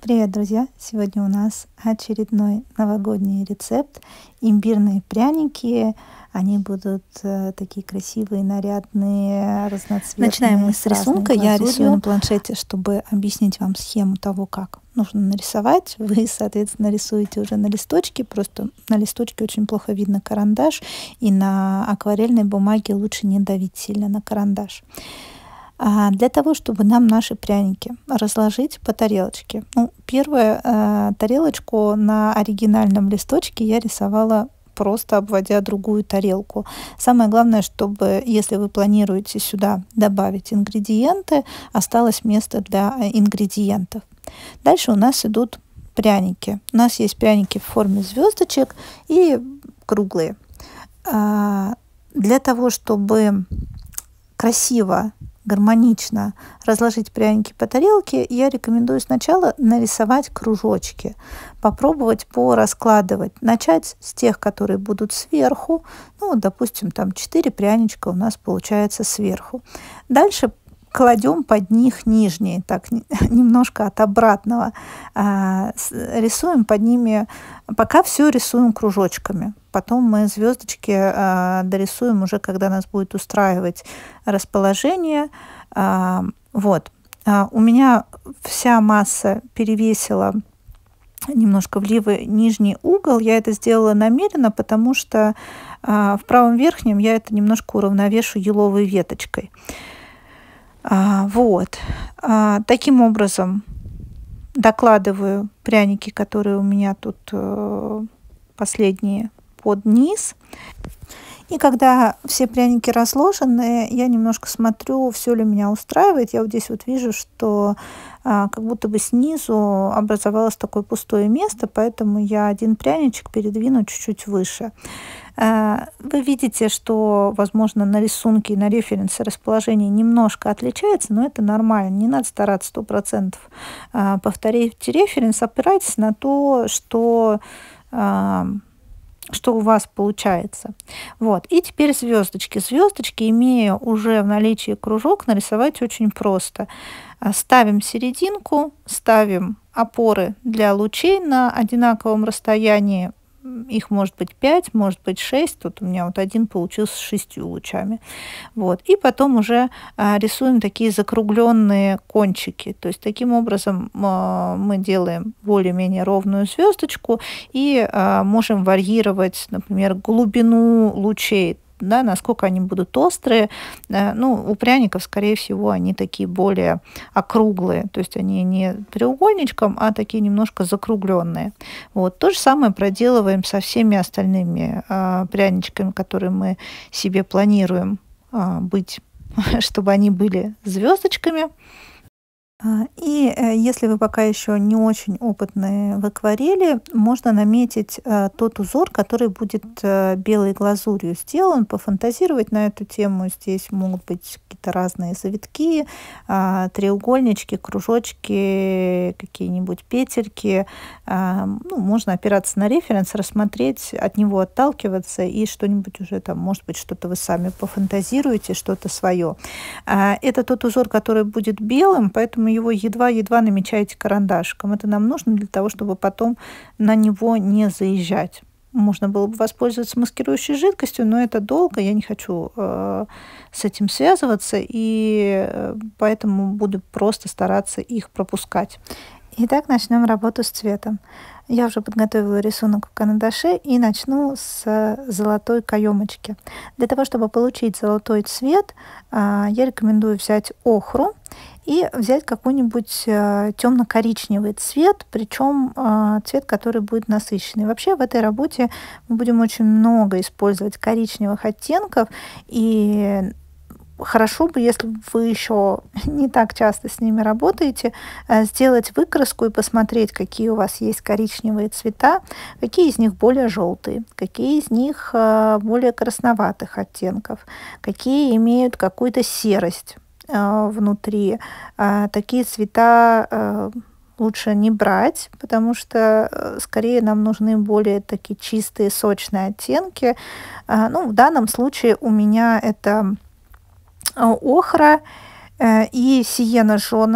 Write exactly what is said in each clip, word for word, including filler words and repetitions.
Привет, друзья! Сегодня у нас очередной новогодний рецепт. Имбирные пряники. Они будут э, такие красивые, нарядные, разноцветные. Начинаем мы с рисунка. Я рисую на планшете, чтобы объяснить вам схему того, как нужно нарисовать. Вы, соответственно, рисуете уже на листочке. Просто на листочке очень плохо видно карандаш. И на акварельной бумаге лучше не давить сильно на карандаш. А для того, чтобы нам наши пряники разложить по тарелочке. Ну, первую э, тарелочку на оригинальном листочке я рисовала просто обводя другую тарелку. Самое главное, чтобы, если вы планируете сюда добавить ингредиенты, осталось место для ингредиентов. Дальше у нас идут пряники. У нас есть пряники в форме звездочек и круглые. А для того, чтобы красиво, гармонично разложить пряники по тарелке, я рекомендую сначала нарисовать кружочки, попробовать пораскладывать, начать с тех, которые будут сверху, ну, допустим, там четыре пряничка у нас получается сверху. Дальше кладем под них нижние, так немножко от обратного, а, рисуем под ними, пока все рисуем кружочками. Потом мы звездочки а, дорисуем уже, когда нас будет устраивать расположение. А, вот. А, у меня вся масса перевесила немножко в левый нижний угол. Я это сделала намеренно, потому что а, в правом верхнем я это немножко уравновешу еловой веточкой. А, вот. А, таким образом докладываю пряники, которые у меня тут э, последние, под низ. И когда все пряники разложены, я немножко смотрю, все ли меня устраивает. Я вот здесь вот вижу, что а, как будто бы снизу образовалось такое пустое место, поэтому я один пряничек передвину чуть-чуть выше. А, вы видите, что, возможно, на рисунке и на референсе расположение немножко отличается, но это нормально. Не надо стараться сто процентов а, повторить референс, опирайтесь на то, что... А, что у вас получается. Вот. И теперь звездочки. Звездочки, имея уже в наличии кружок, нарисовать очень просто. Ставим серединку, ставим опоры для лучей на одинаковом расстоянии. Их может быть пять, может быть шесть. Тут у меня вот один получился с шестью лучами. Вот. И потом уже а, рисуем такие закругленные кончики. То есть таким образом а, мы делаем более-менее ровную звездочку и а, можем варьировать, например, глубину лучей. Да, насколько они будут острые. Ну, у пряников, скорее всего, они такие более округлые, то есть они не треугольничком, а такие немножко закругленные. Вот. То же самое проделываем со всеми остальными а, пряничками, которые мы себе планируем а, быть, чтобы они были звездочками. И если вы пока еще не очень опытные в акварели, можно наметить э, тот узор, который будет э, белой глазурью сделан, пофантазировать на эту тему. Здесь могут быть какие-то разные завитки, э, треугольнички, кружочки, какие-нибудь петельки. Э, ну, можно опираться на референс, рассмотреть, от него отталкиваться и что-нибудь уже там, может быть, что-то вы сами пофантазируете, что-то свое. Э, это тот узор, который будет белым, поэтому его едва-едва намечаете карандашиком. Это нам нужно для того, чтобы потом на него не заезжать. Можно было бы воспользоваться маскирующей жидкостью, но это долго, я не хочу э, с этим связываться, и э, поэтому буду просто стараться их пропускать. Итак, начнем работу с цветом. Я уже подготовила рисунок в карандаше и начну с золотой каемочки. Для того, чтобы получить золотой цвет, э, я рекомендую взять охру и взять какой-нибудь э, темно-коричневый цвет, причем э, цвет, который будет насыщенный. Вообще в этой работе мы будем очень много использовать коричневых оттенков, и хорошо бы, если вы еще не так часто с ними работаете, э, сделать выкраску и посмотреть, какие у вас есть коричневые цвета, какие из них более желтые, какие из них э, более красноватых оттенков, какие имеют какую-то серость внутри. Такие цвета лучше не брать, потому что скорее нам нужны более такие чистые, сочные оттенки. Ну, в данном случае у меня это охра и сиена жженая.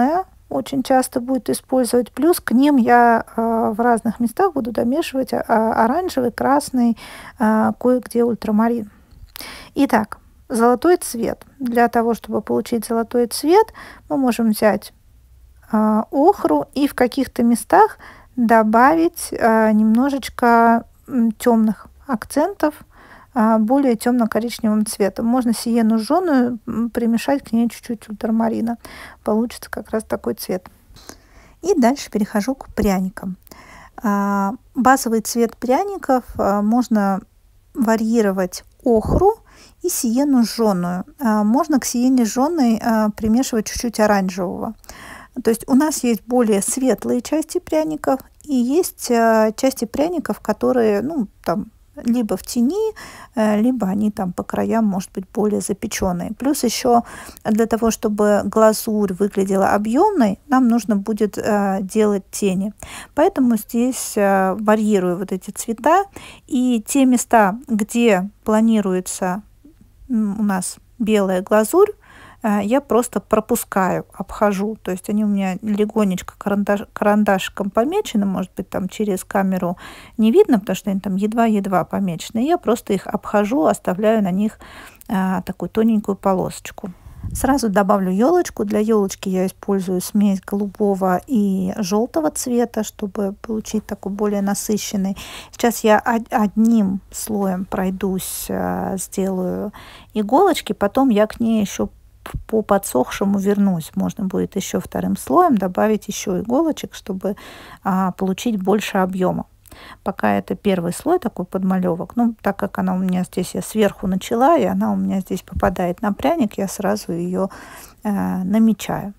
очень часто будет использовать. Плюс к ним я э, в разных местах буду домешивать э, оранжевый, красный, э, кое-где ультрамарин. Итак, золотой цвет. Для того, чтобы получить золотой цвет, мы можем взять э, охру и в каких-то местах добавить э, немножечко э, темных акцентов э, более темно-коричневым цветом. Можно сиену жженую примешать к ней чуть-чуть ультрамарина. Получится как раз такой цвет. И дальше перехожу к пряникам. Э, базовый цвет пряников э, можно варьировать охру и сиену жженую. Э, можно к сиене жженой э, примешивать чуть-чуть оранжевого. То есть у нас есть более светлые части пряников и есть э, части пряников, которые, ну, там, либо в тени, э, либо они там по краям, может быть, более запеченные. Плюс еще для того, чтобы глазурь выглядела объемной, нам нужно будет э, делать тени. Поэтому здесь э, варьирую вот эти цвета. И те места, где планируется у нас белая глазурь, я просто пропускаю, обхожу. То есть они у меня легонечко карандаш, карандашиком помечены, может быть, там через камеру не видно, потому что они там едва-едва помечены. Я просто их обхожу, оставляю на них а, такую тоненькую полосочку. Сразу добавлю елочку. Для елочки я использую смесь голубого и желтого цвета, чтобы получить такой более насыщенный. Сейчас я одним слоем пройдусь, сделаю иголочки, потом я к ней еще по подсохшему вернусь. Можно будет еще вторым слоем добавить еще иголочек, чтобы а, получить больше объема. Пока это первый слой такой подмалевок. Ну, так как она у меня здесь, я сверху начала, и она у меня здесь попадает на пряник, я сразу ее а, намечаю.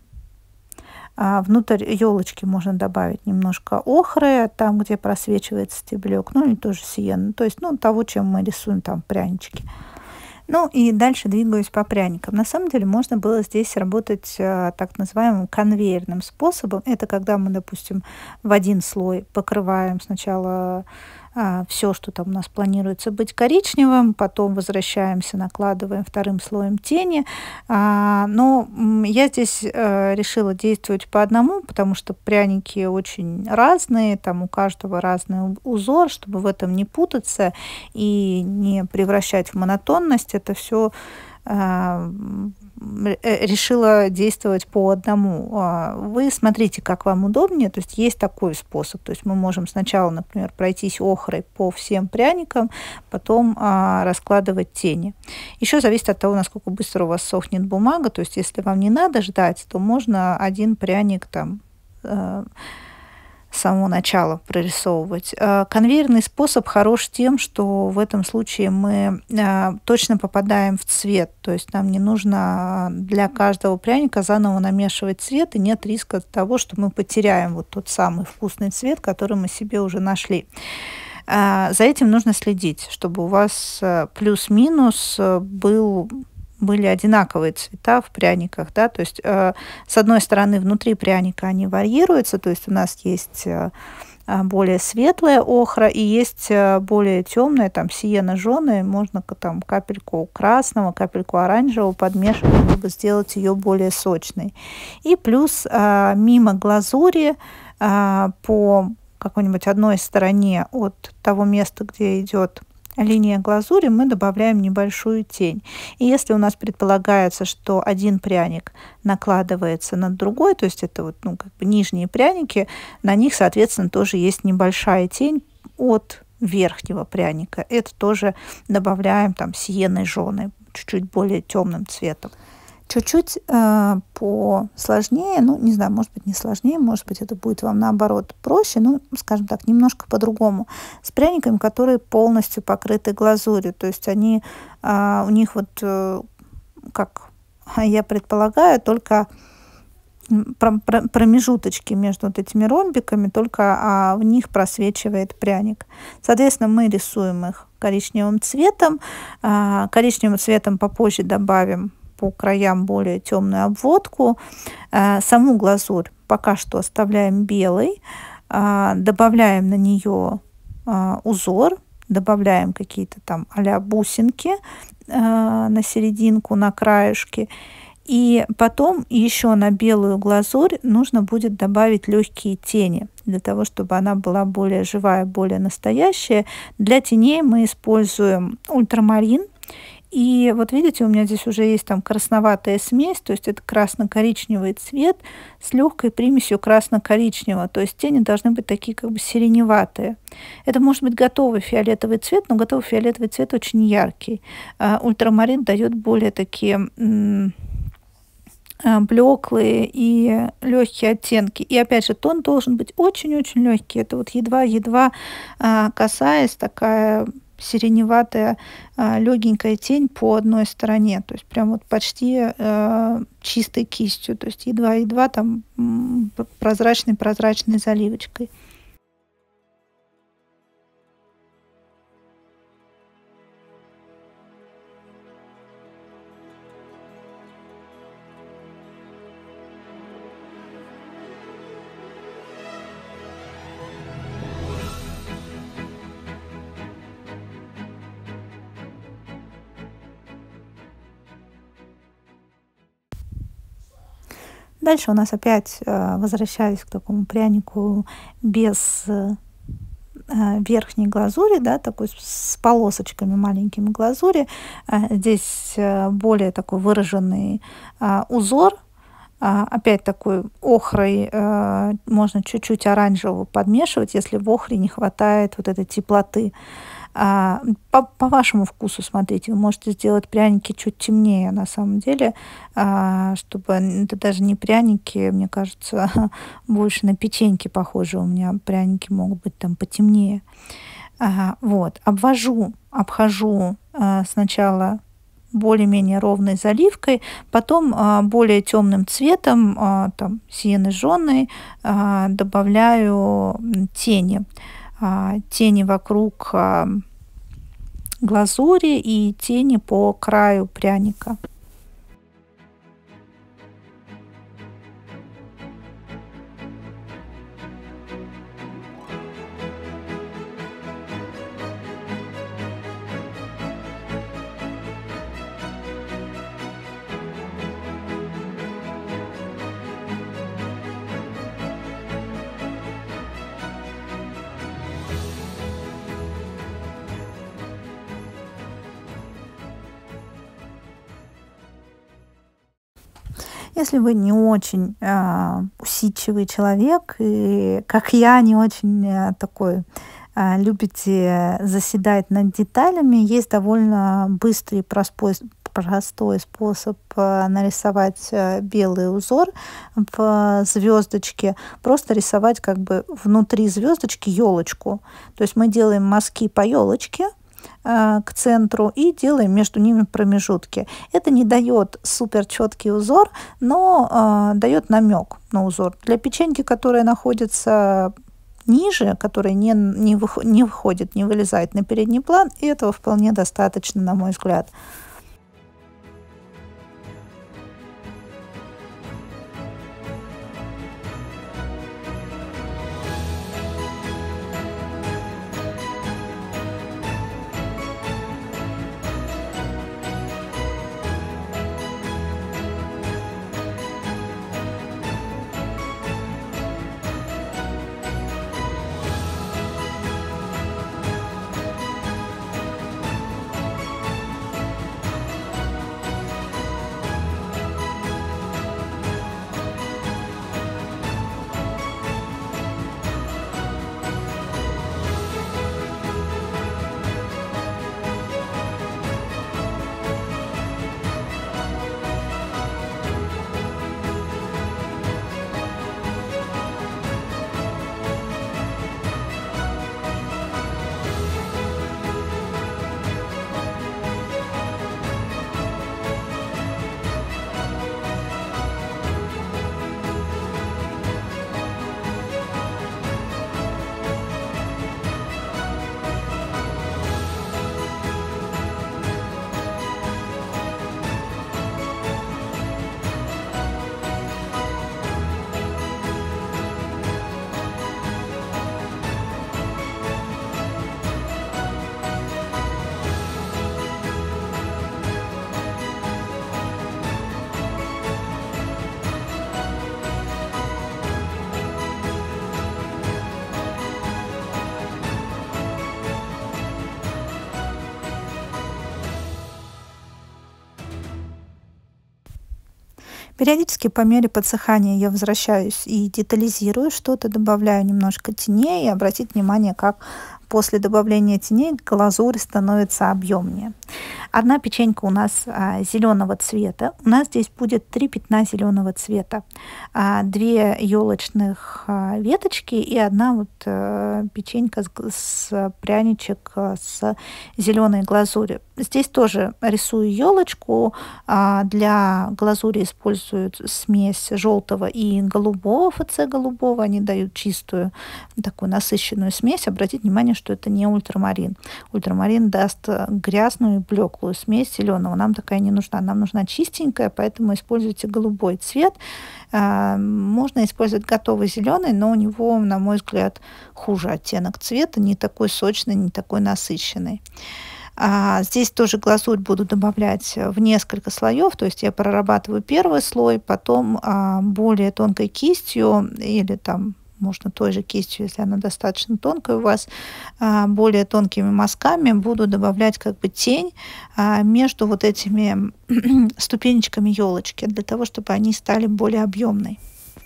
А внутрь елочки можно добавить немножко охры, там, где просвечивает стеблек, ну и тоже сиену. То есть, ну, того, чем мы рисуем там прянички. Ну и дальше двигаюсь по пряникам. На самом деле можно было здесь работать э, так называемым конвейерным способом. Это когда мы, допустим, в один слой покрываем сначала э, все, что там у нас планируется быть коричневым, потом возвращаемся, накладываем вторым слоем тени. А, но я здесь э, решила действовать по одному, потому что пряники очень разные, там у каждого разный узор, чтобы в этом не путаться и не превращать в монотонность. Это все э, решила действовать по одному. Вы смотрите, как вам удобнее. То есть есть такой способ. То есть мы можем сначала, например, пройтись охрой по всем пряникам, потом а, раскладывать тени. Еще зависит от того, насколько быстро у вас сохнет бумага. То есть если вам не надо ждать, то можно один пряник там э, с самого начала прорисовывать. Конвейерный способ хорош тем, что в этом случае мы точно попадаем в цвет, то есть нам не нужно для каждого пряника заново намешивать цвет, и нет риска того, что мы потеряем вот тот самый вкусный цвет, который мы себе уже нашли. За этим нужно следить, чтобы у вас плюс-минус был были одинаковые цвета в пряниках, да, то есть э, с одной стороны внутри пряника они варьируются, то есть у нас есть э, более светлая охра и есть э, более темная, там сиена жженая, можно там капельку красного, капельку оранжевого подмешивать, чтобы сделать ее более сочной. И плюс э, мимо глазури э, по какой-нибудь одной стороне от того места, где идет линия глазури, мы добавляем небольшую тень. И если у нас предполагается, что один пряник накладывается на другой, то есть это вот, ну, как бы нижние пряники, на них, соответственно, тоже есть небольшая тень от верхнего пряника. Это тоже добавляем там сиеной жженой, чуть-чуть более темным цветом. Чуть-чуть э, посложнее, ну, не знаю, может быть, не сложнее, может быть, это будет вам, наоборот, проще, ну, скажем так, немножко по-другому. С пряниками, которые полностью покрыты глазурью, то есть они, э, у них вот, э, как я предполагаю, только промежуточки между вот этими ромбиками, только а, в них просвечивает пряник. Соответственно, мы рисуем их коричневым цветом. А, коричневым цветом попозже добавим по краям более темную обводку. А, саму глазурь пока что оставляем белой, а, добавляем на нее а, узор, добавляем какие-то там а-ля бусинки а, на серединку, на краешки. И потом еще на белую глазурь нужно будет добавить легкие тени, для того, чтобы она была более живая, более настоящая. Для теней мы используем ультрамарин. И вот видите, у меня здесь уже есть там красноватая смесь, то есть это красно-коричневый цвет с легкой примесью красно-коричневого, то есть тени должны быть такие как бы сиреневатые. Это может быть готовый фиолетовый цвет, но готовый фиолетовый цвет очень яркий. А ультрамарин дает более такие блеклые и легкие оттенки. И опять же, тон должен быть очень-очень легкий. Это вот едва-едва касаясь, такая сиреневатая легенькая тень по одной стороне, то есть прям вот почти э, чистой кистью, то есть едва-едва там прозрачной-прозрачной заливочкой. Дальше у нас опять, возвращаясь к такому прянику без верхней глазури, да, такой с полосочками маленькими глазури. Здесь более такой выраженный узор. Опять такой охрой можно чуть-чуть оранжевого подмешивать, если в охре не хватает вот этой теплоты. По, по вашему вкусу, смотрите, вы можете сделать пряники чуть темнее, на самом деле, чтобы это даже не пряники, мне кажется, больше на печеньки похожи. У меня пряники могут быть там потемнее. Вот, обвожу, обхожу сначала более-менее ровной заливкой, потом более темным цветом, там, сиено-жженой, добавляю тени. Тени вокруг глазури и тени по краю пряника. Если вы не очень э, усидчивый человек, и, как я, не очень э, такой э, любите заседать над деталями, есть довольно быстрый, простой, простой способ э, нарисовать э, белый узор в звездочке. Просто рисовать как бы внутри звездочки елочку. То есть мы делаем мазки по елочке к центру и делаем между ними промежутки. Это не дает супер четкий узор, но э, дает намек на узор. Для печеньки, которая находится ниже, которая не, не, выход, не выходит, не вылезает на передний план, и этого вполне достаточно, на мой взгляд. Периодически по мере подсыхания я возвращаюсь и детализирую что-то, добавляю немножко теней. И обратите внимание, как после добавления теней глазурь становится объемнее. Одна печенька у нас а, зеленого цвета. У нас здесь будет три пятна зеленого цвета. А, две елочных а, веточки и одна вот а, печенька с, с пряничек а, с зеленой глазурью. Здесь тоже рисую елочку. А, для глазури используют смесь желтого и голубого, ФЦ голубого. Они дают чистую такую насыщенную смесь. Обратите внимание, что это не ультрамарин. Ультрамарин даст грязную и блеклую смесь зеленого. Нам такая не нужна. Нам нужна чистенькая, поэтому используйте голубой цвет. Можно использовать готовый зеленый, но у него, на мой взгляд, хуже оттенок цвета, не такой сочный, не такой насыщенный. А здесь тоже глазурь буду добавлять в несколько слоев, то есть я прорабатываю первый слой, потом а, более тонкой кистью или там можно той же кистью, если она достаточно тонкая у вас, а, более тонкими мазками буду добавлять как бы тень а, между вот этими ступенечками елочки, для того, чтобы они стали более объемной.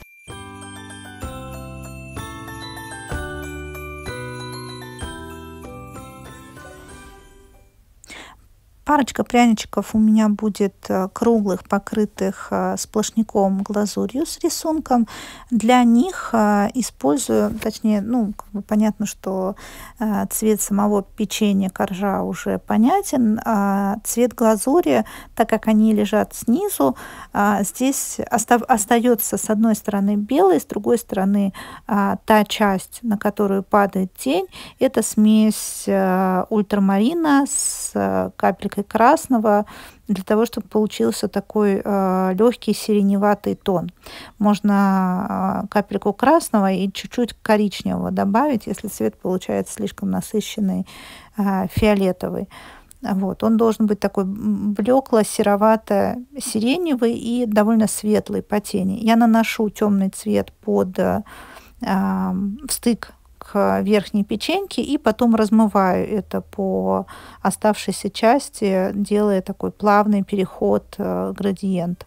Парочка пряничков у меня будет круглых, покрытых сплошняком глазурью с рисунком. Для них использую, точнее, ну, как бы понятно, что цвет самого печенья коржа уже понятен. А цвет глазури, так как они лежат снизу, здесь остается с одной стороны белый, с другой стороны та часть, на которую падает тень, это смесь ультрамарина с капелькой красного, для того, чтобы получился такой э, легкий сиреневатый тон. Можно э, капельку красного и чуть-чуть коричневого добавить, если цвет получается слишком насыщенный, э, фиолетовый. Вот. Он должен быть такой блекло-серовато-сиреневый и довольно светлый по тени. Я наношу темный цвет под э, э, стык к верхней печеньке и потом размываю это по оставшейся части, делая такой плавный переход, э, градиент.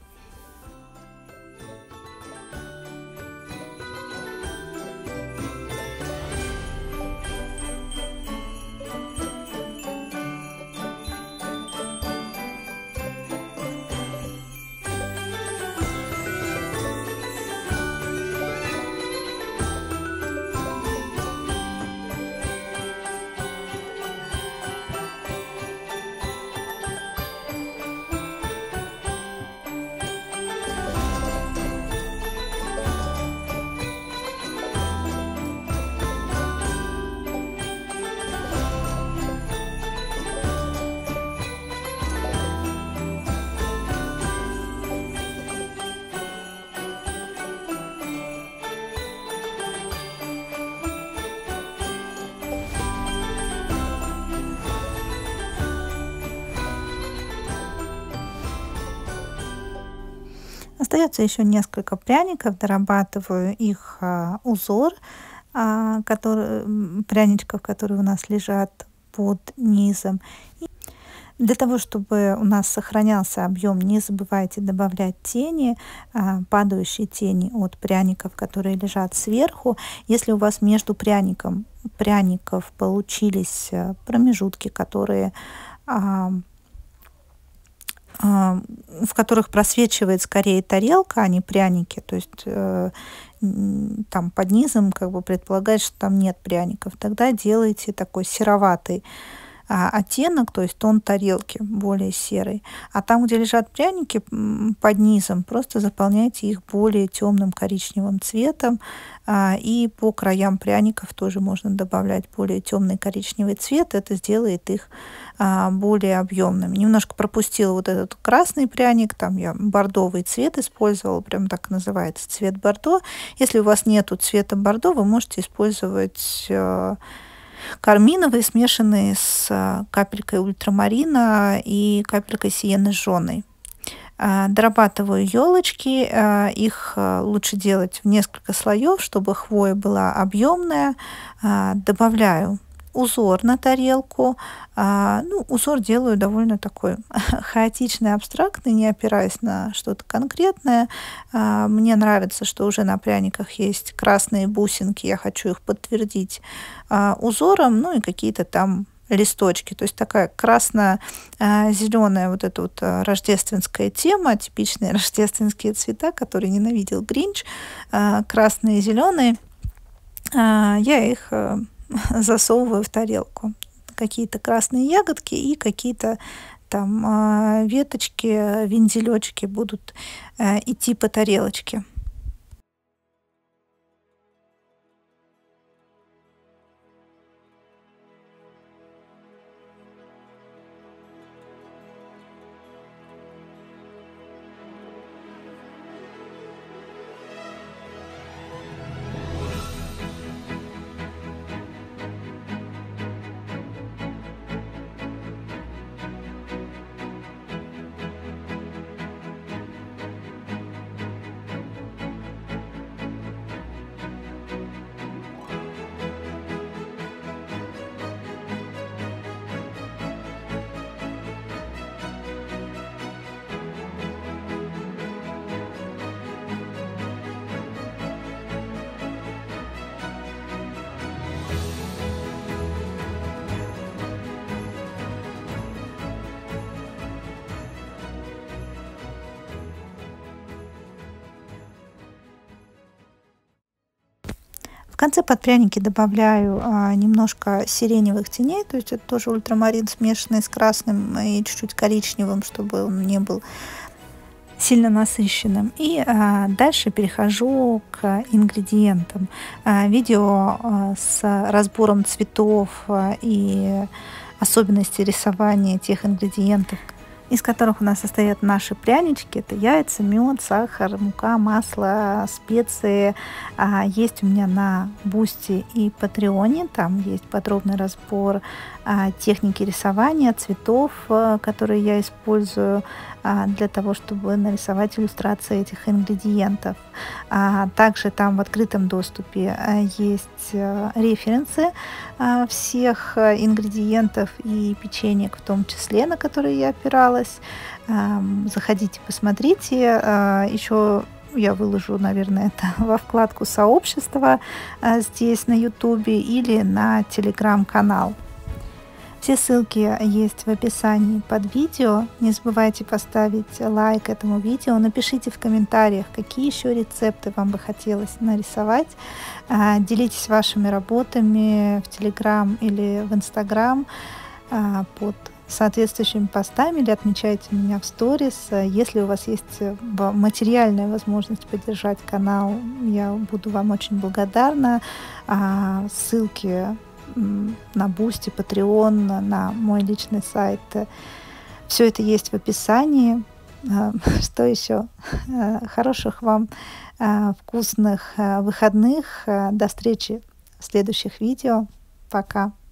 Остается еще несколько пряников, дорабатываю их а, узор, а, который, пряничков, которые у нас лежат под низом. И для того, чтобы у нас сохранялся объем, не забывайте добавлять тени, а, падающие тени от пряников, которые лежат сверху. Если у вас между пряником, пряников получились промежутки, которые... А, в которых просвечивает скорее тарелка, а не пряники, то есть э, там под низом как бы предполагает, что там нет пряников, тогда делайте такой сероватый а, оттенок, то есть тон тарелки более серый. А там, где лежат пряники под низом, просто заполняйте их более темным коричневым цветом. А, и по краям пряников тоже можно добавлять более темный коричневый цвет. Это сделает их а, более объемными. Немножко пропустила вот этот красный пряник. Там я бордовый цвет использовала. Прям так называется, цвет бордо. Если у вас нету цвета бордо, вы можете использовать... А, карминовые, смешанные с капелькой ультрамарина и капелькой сиены жженой. Дорабатываю елочки, их лучше делать в несколько слоев, чтобы хвоя была объемная. Добавляю узор на тарелку. А, ну, узор делаю довольно такой хаотичный, абстрактный, не опираясь на что-то конкретное. А, мне нравится, что уже на пряниках есть красные бусинки, я хочу их подтвердить а, узором, ну и какие-то там листочки, то есть такая красно-зеленая вот эта вот рождественская тема, типичные рождественские цвета, которые ненавидел Гринч, красные и зеленые, я их засовываю в тарелку. Какие-то красные ягодки и какие-то там веточки, вензелечки будут идти по тарелочке. В конце под пряники добавляю а, немножко сиреневых теней, то есть это тоже ультрамарин, смешанный с красным и чуть-чуть коричневым, чтобы он не был сильно насыщенным. И а, дальше перехожу к ингредиентам. А, видео а, с разбором цветов а, и особенностей рисования тех ингредиентов, из которых у нас состоят наши прянички. Это яйца, мед, сахар, мука, масло, специи. А, есть у меня на Бусти и Патреоне. Там есть подробный разбор а, техники рисования, цветов, а, которые я использую а, для того, чтобы нарисовать иллюстрации этих ингредиентов. А, также там в открытом доступе а, есть а, референсы а, всех а, ингредиентов и печенек в том числе, на которые я опиралась. Заходите, посмотрите. Еще я выложу, наверное, это во вкладку сообщества здесь на ютубе или на телеграм-канал. Все ссылки есть в описании под видео. Не забывайте поставить лайк этому видео. Напишите в комментариях, какие еще рецепты вам бы хотелось нарисовать. Делитесь вашими работами в телеграм или в инстаграм под соответствующими постами или отмечайте меня в сторис. Если у вас есть материальная возможность поддержать канал, я буду вам очень благодарна. Ссылки на Бусти, Patreon, на мой личный сайт, все это есть в описании. Что еще? Хороших вам вкусных выходных. До встречи в следующих видео. Пока.